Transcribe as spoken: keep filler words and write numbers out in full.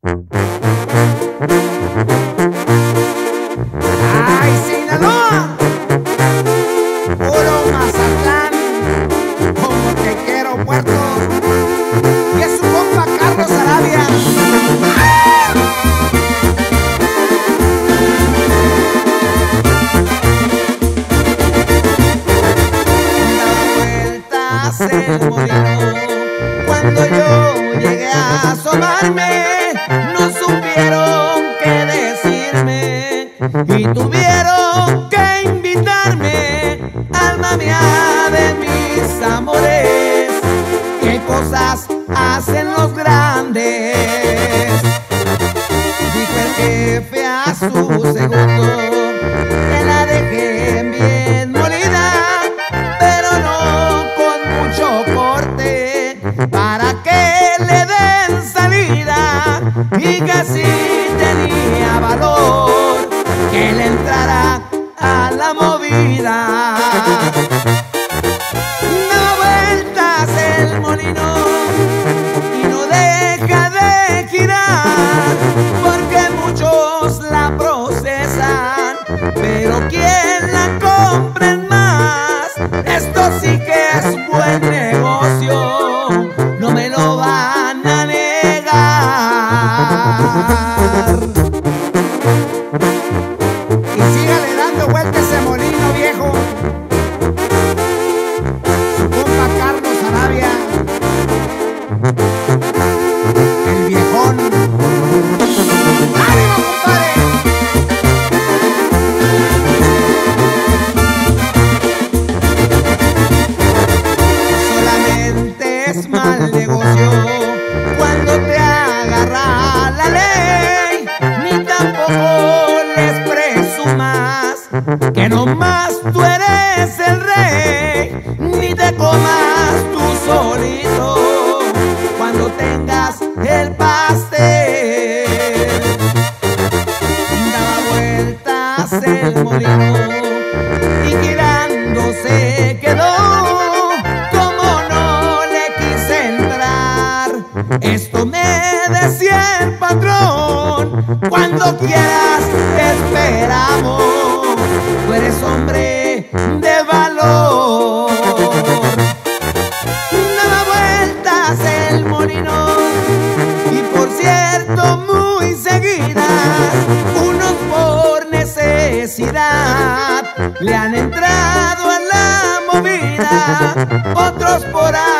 ¡Ay, Sinaloa! Puro Mazatlán, como te quiero, Puerto. Y es su compa Carlos Arabia. Daba vueltas el molino cuando yo llegué a asomarme. No supieron qué decirme y tuvieron que invitarme. Alma mía de mis amores, qué cosas hacen los grandes. Dijo el jefe a su segundo que la dejé bien molida, pero no con mucho corte, para que le den salida, y que si tenía valor que le entrara a la movida. Da vueltas el molino y no deja de girar, porque muchos la procesan, pero ¿quién la compren más? Esto sí que es buen negocio, no me lo van a negar. Y sígale dando vueltas ese molino viejo, su compa Carlos Arabia, el viejón. ¡Ánimo, compadre! Solamente es mal negocio cuando te agarra la ley, ni tampoco les presumas que nomás tú eres el rey, ni te comas tú solito cuando tengas el pastel. Daba vueltas el molino y girándose quedó, como no le quise entrar. Esto me decía el patrón: cuando quieras te esperamos, tú eres hombre de valor. Daba vueltas el molino y, por cierto, muy seguidas, unos por necesidad le han entrado a la movida, otros por